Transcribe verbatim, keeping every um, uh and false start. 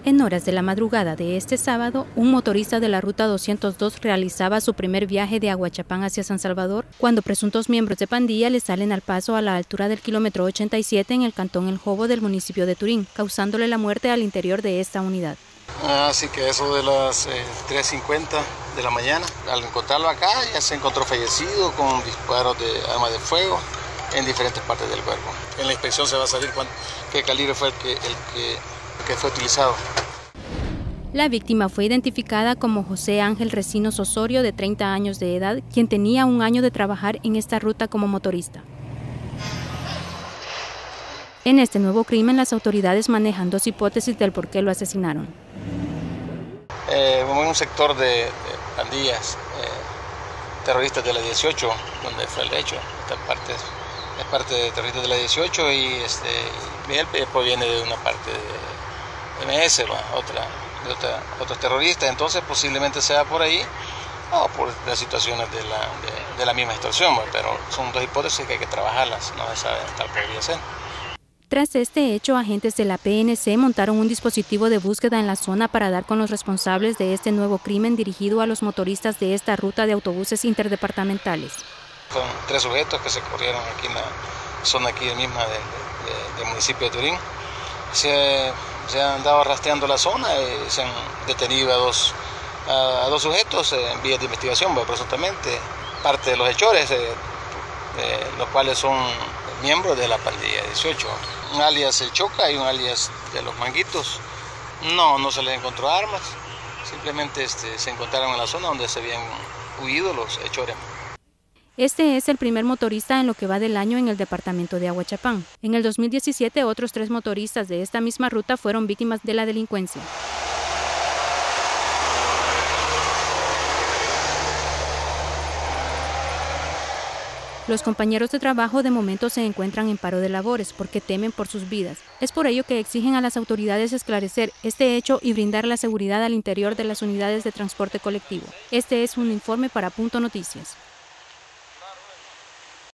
En horas de la madrugada de este sábado, un motorista de la Ruta doscientos dos realizaba su primer viaje de Aguachapán hacia San Salvador, cuando presuntos miembros de pandilla le salen al paso a la altura del kilómetro ochenta y siete en el cantón El Jobo del municipio de Turín, causándole la muerte al interior de esta unidad. Así que eso de las eh, tres cincuenta de la mañana, al encontrarlo acá ya se encontró fallecido con disparos de arma de fuego en diferentes partes del cuerpo. En la inspección se va a saber cuánto, qué calibre fue el que, el que, el que fue utilizado. La víctima fue identificada como José Ángel Recinos Osorio, de treinta años de edad, quien tenía un año de trabajar en esta ruta como motorista. En este nuevo crimen, las autoridades manejan dos hipótesis del por qué lo asesinaron. Eh, en un sector de, de pandillas eh, terroristas de la dieciocho, donde fue el hecho. Esta parte es, es parte de terroristas de la dieciocho y este, él proviene de una parte de, de M S, otra, de otra, otros terroristas, entonces posiblemente sea por ahí o por las situaciones de la, de, de la misma extorsión, pero son dos hipótesis que hay que trabajarlas, no se sabe tal podría ser. Tras este hecho, agentes de la P N C montaron un dispositivo de búsqueda en la zona para dar con los responsables de este nuevo crimen dirigido a los motoristas de esta ruta de autobuses interdepartamentales. Son tres sujetos que se corrieron aquí en la zona aquí misma del de, de municipio de Turín. Se, se han andado rastreando la zona y se han detenido a dos, a, a dos sujetos en vías de investigación, pues, presuntamente parte de los hechores, eh, de, los cuales son miembros de la pandilla dieciocho. Un alias El Choca y un alias de los Manguitos. No, no se les encontró armas, simplemente este, se encontraron en la zona donde se habían huido los hechores. Este es el primer motorista en lo que va del año en el departamento de Aguachapán. En el dos mil diecisiete, otros tres motoristas de esta misma ruta fueron víctimas de la delincuencia. Los compañeros de trabajo de momento se encuentran en paro de labores porque temen por sus vidas. Es por ello que exigen a las autoridades esclarecer este hecho y brindar la seguridad al interior de las unidades de transporte colectivo. Este es un informe para Punto Noticias.